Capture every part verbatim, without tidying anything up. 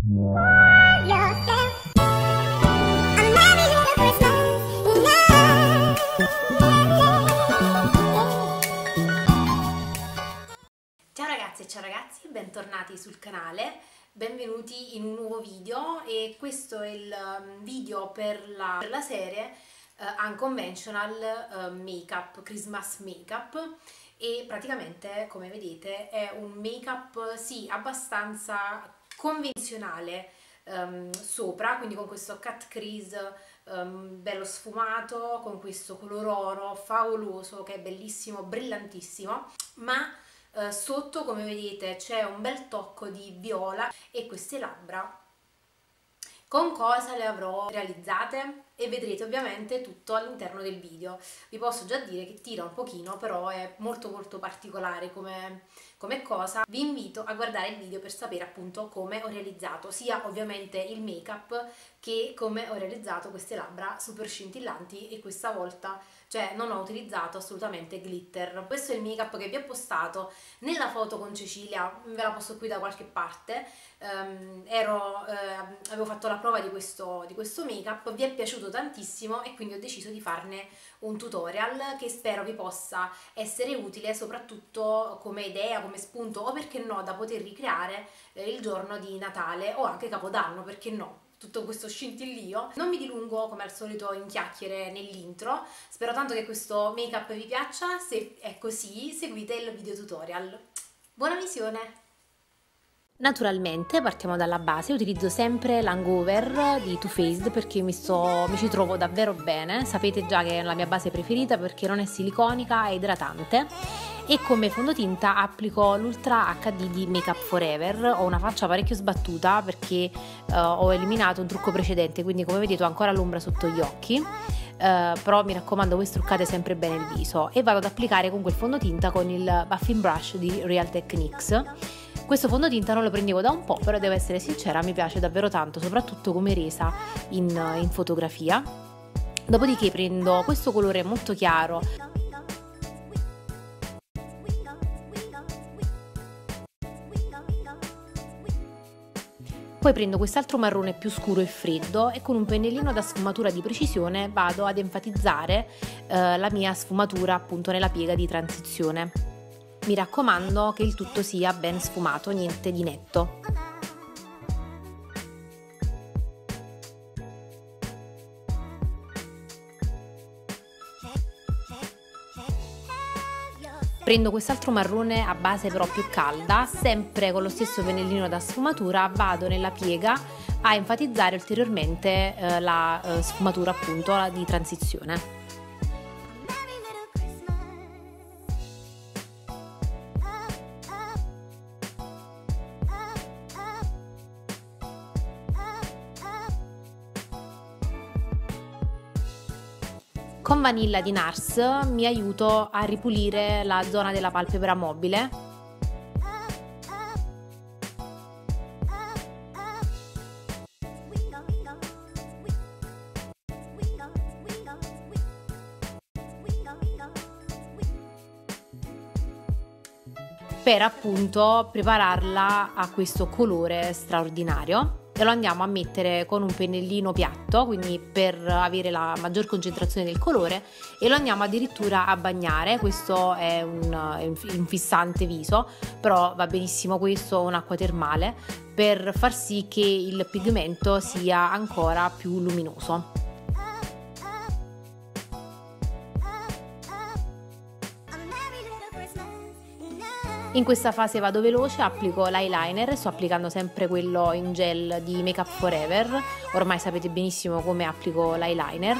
Ciao ragazze e ciao ragazzi, bentornati sul canale, benvenuti in un nuovo video e questo è il video per la, per la serie uh, Unconventional uh, Makeup, Christmas Makeup, e praticamente come vedete è un make-up sì abbastanza convenzionale um, sopra, quindi con questo cut crease um, bello sfumato, con questo color oro favoloso che è bellissimo, brillantissimo, ma Uh, sotto come vedete c'è un bel tocco di viola e queste labbra con cosa le avrò realizzate e vedrete ovviamente tutto all'interno del video. Vi posso già dire che tira un pochino, però è molto molto particolare come, come cosa. Vi invito a guardare il video per sapere appunto come ho realizzato sia ovviamente il make up che come ho realizzato queste labbra super scintillanti, e questa volta cioè non ho utilizzato assolutamente glitter. Questo è il make up che vi ho postato nella foto con Cecilia, ve la posto qui da qualche parte. Um, ero, uh, avevo fatto la prova di questo, di questo make up, vi è piaciuto tantissimo e quindi ho deciso di farne un tutorial che spero vi possa essere utile, soprattutto come idea, come spunto, o perché no da poter ricreare eh, il giorno di Natale o anche Capodanno, perché no, tutto questo scintillio. Non mi dilungo come al solito in chiacchiere nell'intro, spero tanto che questo make up vi piaccia. Se è così seguite il video tutorial. Buona visione! Naturalmente partiamo dalla base, utilizzo sempre l'hangover di Too Faced perché mi, sto, mi ci trovo davvero bene. Sapete già che è la mia base preferita perché non è siliconica, è idratante. E come fondotinta applico l'Ultra acca di di Make Up For Ever. Ho una faccia parecchio sbattuta perché uh, ho eliminato un trucco precedente, quindi come vedete ho ancora l'ombra sotto gli occhi. Uh, però mi raccomando, voi struccate sempre bene il viso, e vado ad applicare con quel fondotinta con il Buffing Brush di Real Techniques. Questo fondotinta non lo prendevo da un po', però devo essere sincera, mi piace davvero tanto, soprattutto come resa in, in fotografia. Dopodiché prendo questo colore molto chiaro, poi prendo quest'altro marrone più scuro e freddo e con un pennellino da sfumatura di precisione vado ad enfatizzare eh, la mia sfumatura appunto nella piega di transizione. Mi raccomando che il tutto sia ben sfumato, niente di netto. Prendo quest'altro marrone a base però più calda, sempre con lo stesso pennellino da sfumatura vado nella piega a enfatizzare ulteriormente eh, la eh, sfumatura appunto di transizione. Con Vanilla di Nars mi aiuto a ripulire la zona della palpebra mobile. Per appunto prepararla a questo colore straordinario. E lo andiamo a mettere con un pennellino piatto, quindi per avere la maggior concentrazione del colore, e lo andiamo addirittura a bagnare. Questo è un, un fissante viso, però va benissimo questo, un'acqua termale, per far sì che il pigmento sia ancora più luminoso. In questa fase vado veloce, applico l'eyeliner, sto applicando sempre quello in gel di Make Up For Ever, ormai sapete benissimo come applico l'eyeliner.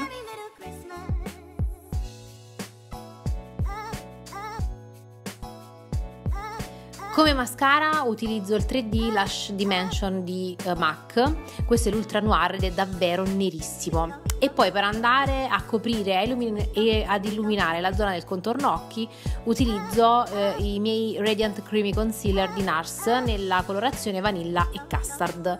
Come mascara utilizzo il tre D Lash Dimension di uh, M A C, questo è l'Ultra Noir ed è davvero nerissimo. E poi per andare a coprire e ad illuminare la zona del contorno occhi utilizzo uh, i miei Radiant Creamy Concealer di Nars nella colorazione Vanilla e Custard.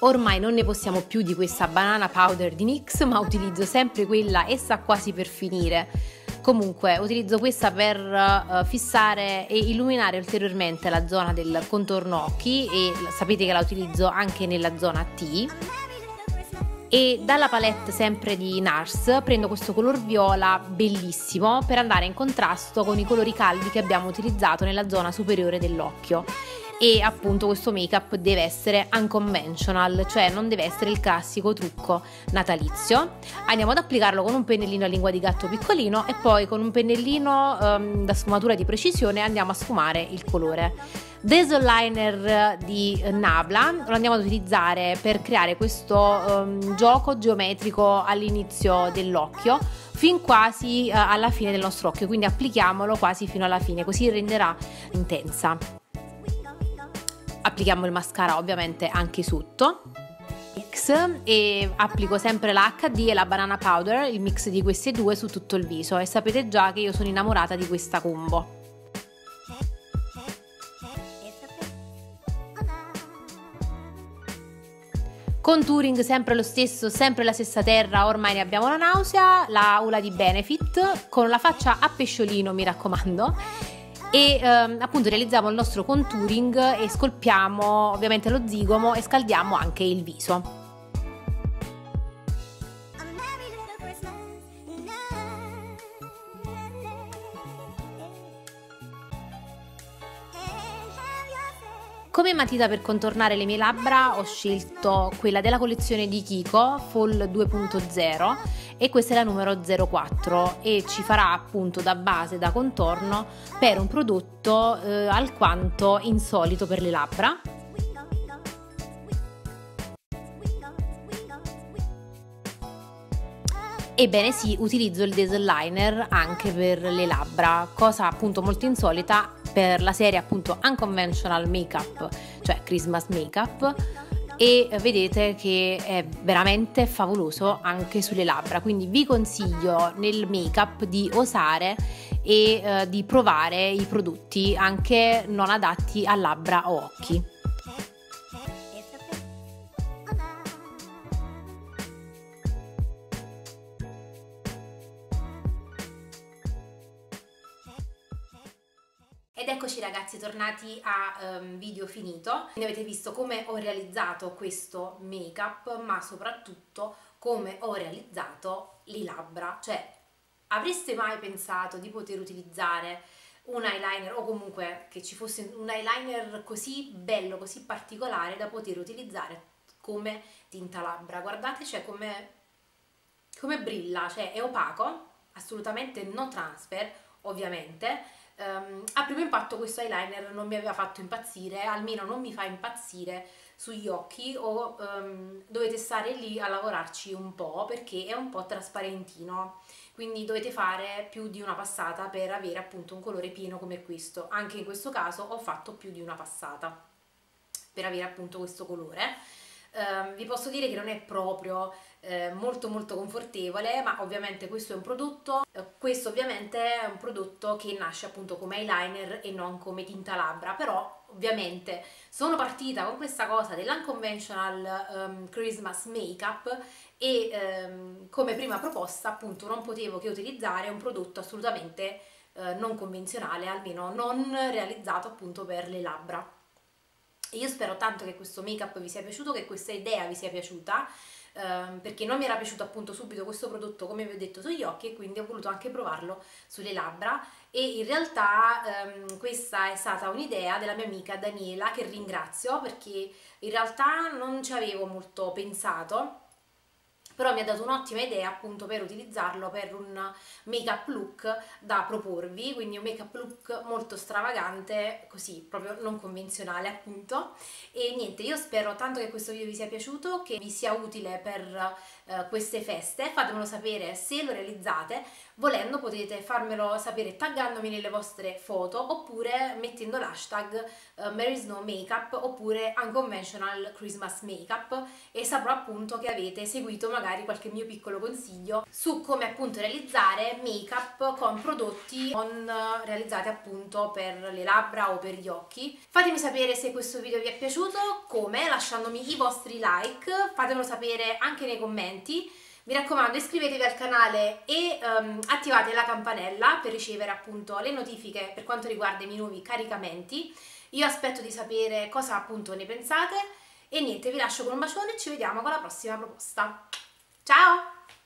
Ormai non ne possiamo più di questa banana powder di NYX, ma utilizzo sempre quella e sta quasi per finire. Comunque utilizzo questa per uh, fissare e illuminare ulteriormente la zona del contorno occhi, e sapete che la utilizzo anche nella zona T. E dalla palette sempre di NARS prendo questo color viola bellissimo per andare in contrasto con i colori caldi che abbiamo utilizzato nella zona superiore dell'occhio. E appunto questo make up deve essere unconventional, cioè non deve essere il classico trucco natalizio. Andiamo ad applicarlo con un pennellino a lingua di gatto piccolino e poi con un pennellino um, da sfumatura di precisione andiamo a sfumare il colore. Dazzle liner di Nabla lo andiamo ad utilizzare per creare questo um, gioco geometrico all'inizio dell'occhio fin quasi uh, alla fine del nostro occhio, quindi applichiamolo quasi fino alla fine, così renderà intensa. Applichiamo il mascara ovviamente anche sotto e applico sempre la acca di e la banana powder, il mix di queste due su tutto il viso, e sapete già che io sono innamorata di questa combo. Contouring sempre lo stesso, sempre la stessa terra, ormai ne abbiamo la nausea, la Ula di Benefit con la faccia a pesciolino, mi raccomando. E ehm, appunto realizziamo il nostro contouring e scolpiamo ovviamente lo zigomo e scaldiamo anche il viso. Come matita per contornare le mie labbra ho scelto quella della collezione di Kiko Fall due punto zero e questa è la numero zero quattro e ci farà appunto da base, da contorno per un prodotto eh, alquanto insolito per le labbra. Ebbene sì, utilizzo il Dazzle liner anche per le labbra, cosa appunto molto insolita per la serie appunto Unconventional Makeup, cioè Christmas Makeup, e vedete che è veramente favoloso anche sulle labbra, quindi vi consiglio nel make-up di osare e eh, di provare i prodotti anche non adatti a labbra o occhi. Ed eccoci ragazzi, tornati a um, video finito. Quindi avete visto come ho realizzato questo make up, ma soprattutto come ho realizzato le labbra. Cioè, avreste mai pensato di poter utilizzare un eyeliner, o comunque che ci fosse un eyeliner così bello, così particolare da poter utilizzare come tinta labbra? Guardate, cioè come, come brilla, cioè è opaco, assolutamente no transfer ovviamente. Um, a primo impatto questo eyeliner non mi aveva fatto impazzire, almeno non mi fa impazzire sugli occhi, o um, dovete stare lì a lavorarci un po' perché è un po' trasparentino, quindi dovete fare più di una passata per avere appunto un colore pieno come questo. Anche in questo caso ho fatto più di una passata per avere appunto questo colore. Um, vi posso dire che non è proprio eh, molto molto confortevole, ma ovviamente questo è un prodotto eh, questo ovviamente è un prodotto che nasce appunto come eyeliner e non come tinta labbra, però ovviamente sono partita con questa cosa dell'Unconventional um, Christmas Makeup e um, come prima proposta appunto non potevo che utilizzare un prodotto assolutamente uh, non convenzionale, almeno non realizzato appunto per le labbra. E io spero tanto che questo make up vi sia piaciuto, che questa idea vi sia piaciuta, ehm, perché non mi era piaciuto appunto subito questo prodotto, come vi ho detto, sugli occhi, e quindi ho voluto anche provarlo sulle labbra. E in realtà ehm, questa è stata un'idea della mia amica Daniela, che ringrazio, perché in realtà non ci avevo molto pensato, però mi ha dato un'ottima idea appunto per utilizzarlo per un make-up look da proporvi, quindi un make-up look molto stravagante, così proprio non convenzionale appunto. E niente, io spero tanto che questo video vi sia piaciuto, che vi sia utile per eh, queste feste. Fatemelo sapere se lo realizzate, volendo potete farmelo sapere taggandomi nelle vostre foto oppure mettendo l'hashtag uh, Mary Snow Makeup oppure Unconventional Christmas Makeup, e saprò appunto che avete seguito magari magari qualche mio piccolo consiglio su come appunto realizzare make-up con prodotti non realizzati appunto per le labbra o per gli occhi. Fatemi sapere se questo video vi è piaciuto, come, lasciandomi i vostri like, fatemelo sapere anche nei commenti. Mi raccomando, iscrivetevi al canale e um, attivate la campanella per ricevere appunto le notifiche per quanto riguarda i miei nuovi caricamenti. Io aspetto di sapere cosa appunto ne pensate e niente, vi lascio con un bacione e ci vediamo con la prossima proposta. Ciao!